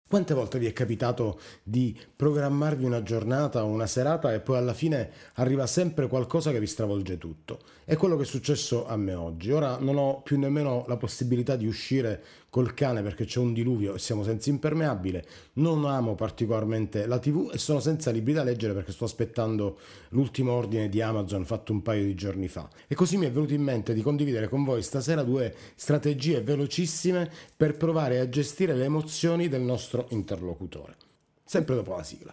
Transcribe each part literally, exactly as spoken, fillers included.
Quante volte vi è capitato di programmarvi una giornata o una serata e poi alla fine arriva sempre qualcosa che vi stravolge tutto? È quello che è successo a me oggi. Ora non ho più nemmeno la possibilità di uscire col cane perché c'è un diluvio e siamo senza impermeabile. Non amo particolarmente la T V e sono senza libri da leggere perché sto aspettando l'ultimo ordine di Amazon fatto un paio di giorni fa. E così mi è venuto in mente di condividere con voi stasera due strategie velocissime per provare a gestire le emozioni del nostro interlocutore. Sempre dopo la sigla.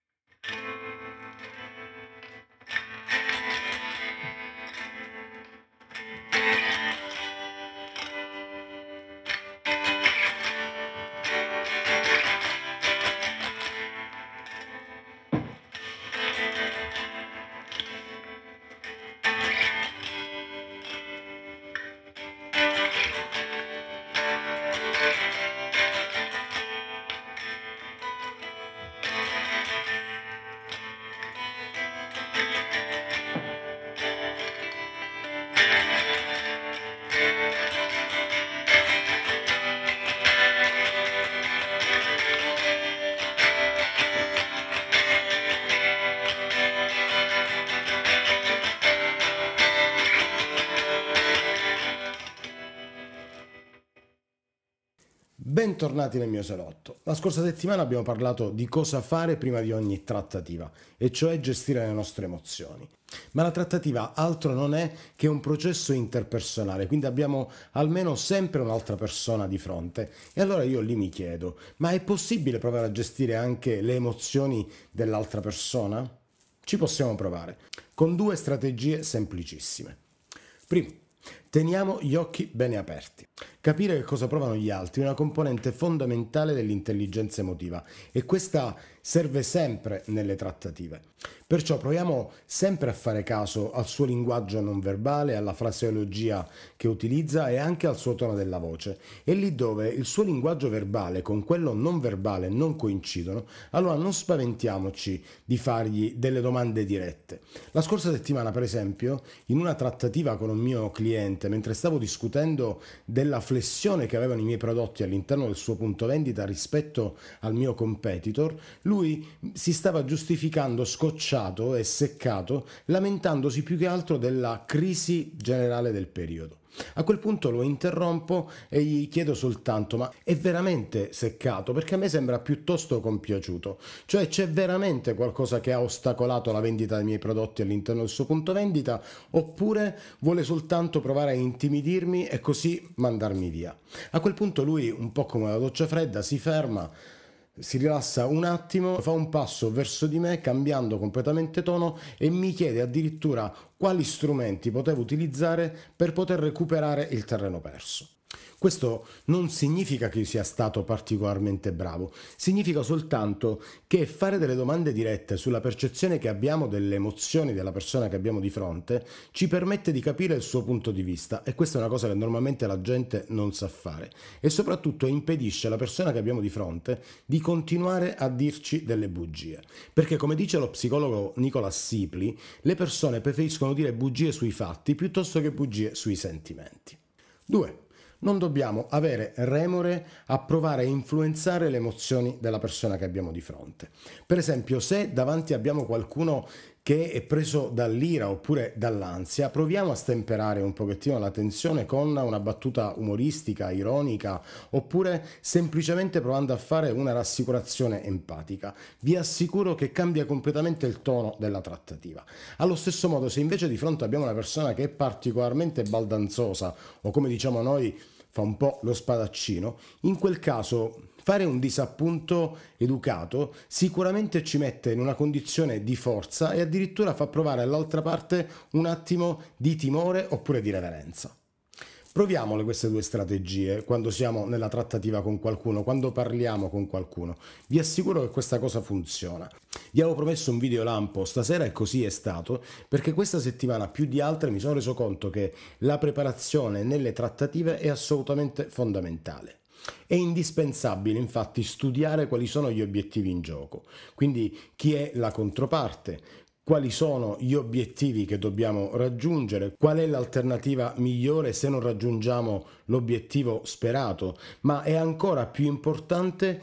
Bentornati nel mio salotto. La scorsa settimana abbiamo parlato di cosa fare prima di ogni trattativa, e cioè gestire le nostre emozioni. Ma la trattativa altro non è che un processo interpersonale, quindi abbiamo almeno sempre un'altra persona di fronte. E allora io lì mi chiedo, ma è possibile provare a gestire anche le emozioni dell'altra persona? Ci possiamo provare, con due strategie semplicissime. Primo, teniamo gli occhi bene aperti. Capire che cosa provano gli altri è una componente fondamentale dell'intelligenza emotiva e questa serve sempre nelle trattative. Perciò proviamo sempre a fare caso al suo linguaggio non verbale, alla fraseologia che utilizza e anche al suo tono della voce. E lì dove il suo linguaggio verbale con quello non verbale non coincidono, allora non spaventiamoci di fargli delle domande dirette. La scorsa settimana, per esempio, in una trattativa con un mio cliente, mentre stavo discutendo della flessione che avevano i miei prodotti all'interno del suo punto vendita rispetto al mio competitor, lui si stava giustificando scocciato e seccato, lamentandosi più che altro della crisi generale del periodo. A quel punto lo interrompo e gli chiedo soltanto: ma è veramente seccato? Perché a me sembra piuttosto compiaciuto. Cioè c'è veramente qualcosa che ha ostacolato la vendita dei miei prodotti all'interno del suo punto vendita, oppure vuole soltanto provare a intimidirmi e così mandarmi via? A quel punto lui, un po' come la doccia fredda, si ferma, si rilassa un attimo, fa un passo verso di me cambiando completamente tono e mi chiede addirittura quali strumenti potevo utilizzare per poter recuperare il terreno perso. Questo non significa che io sia stato particolarmente bravo, significa soltanto che fare delle domande dirette sulla percezione che abbiamo delle emozioni della persona che abbiamo di fronte ci permette di capire il suo punto di vista, e questa è una cosa che normalmente la gente non sa fare, e soprattutto impedisce alla persona che abbiamo di fronte di continuare a dirci delle bugie, perché come dice lo psicologo Nicolas Sipli, le persone preferiscono dire bugie sui fatti piuttosto che bugie sui sentimenti. due. Non dobbiamo avere remore a provare a influenzare le emozioni della persona che abbiamo di fronte. Per esempio, se davanti abbiamo qualcuno che è preso dall'ira oppure dall'ansia, proviamo a stemperare un pochettino la tensione con una battuta umoristica, ironica, oppure semplicemente provando a fare una rassicurazione empatica. Vi assicuro che cambia completamente il tono della trattativa. Allo stesso modo, se invece di fronte abbiamo una persona che è particolarmente baldanzosa, o come diciamo noi, fa un po' lo spadaccino, in quel caso fare un disappunto educato sicuramente ci mette in una condizione di forza e addirittura fa provare all'altra parte un attimo di timore oppure di reverenza. Proviamole queste due strategie quando siamo nella trattativa con qualcuno, quando parliamo con qualcuno. Vi assicuro che questa cosa funziona. Vi avevo promesso un video lampo stasera e così è stato, perché questa settimana più di altre mi sono reso conto che la preparazione nelle trattative è assolutamente fondamentale. È indispensabile infatti studiare quali sono gli obiettivi in gioco, quindi chi è la controparte, quali sono gli obiettivi che dobbiamo raggiungere, qual è l'alternativa migliore se non raggiungiamo l'obiettivo sperato, ma è ancora più importante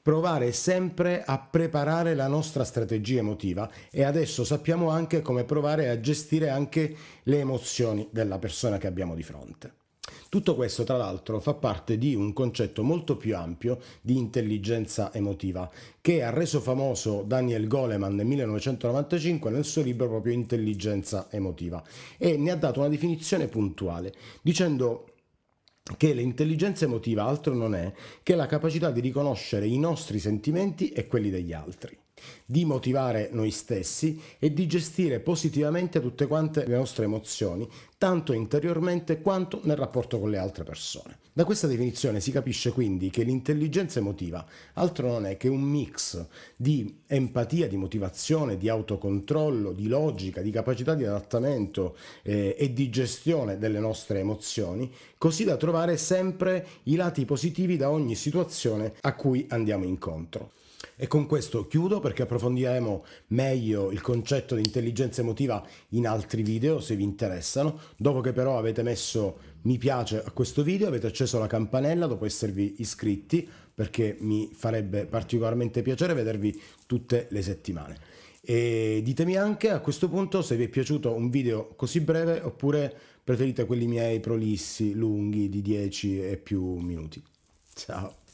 provare sempre a preparare la nostra strategia emotiva e adesso sappiamo anche come provare a gestire anche le emozioni della persona che abbiamo di fronte. Tutto questo, tra l'altro, fa parte di un concetto molto più ampio di intelligenza emotiva, che ha reso famoso Daniel Goleman nel millenovecentonovantacinque nel suo libro proprio Intelligenza emotiva, e ne ha dato una definizione puntuale, dicendo che l'intelligenza emotiva altro non è che la capacità di riconoscere i nostri sentimenti e quelli degli altri, di motivare noi stessi e di gestire positivamente tutte quante le nostre emozioni, tanto interiormente quanto nel rapporto con le altre persone. Da questa definizione si capisce quindi che l'intelligenza emotiva altro non è che un mix di empatia, di motivazione, di autocontrollo, di logica, di capacità di adattamento eh, e di gestione delle nostre emozioni, così da trovare sempre i lati positivi da ogni situazione a cui andiamo incontro. E con questo chiudo, perché approfondiremo meglio il concetto di intelligenza emotiva in altri video se vi interessano. Dopo che però avete messo mi piace a questo video, avete acceso la campanella dopo esservi iscritti, perché mi farebbe particolarmente piacere vedervi tutte le settimane. E ditemi anche a questo punto se vi è piaciuto un video così breve oppure preferite quelli miei prolissi, lunghi, di dieci e più minuti. Ciao!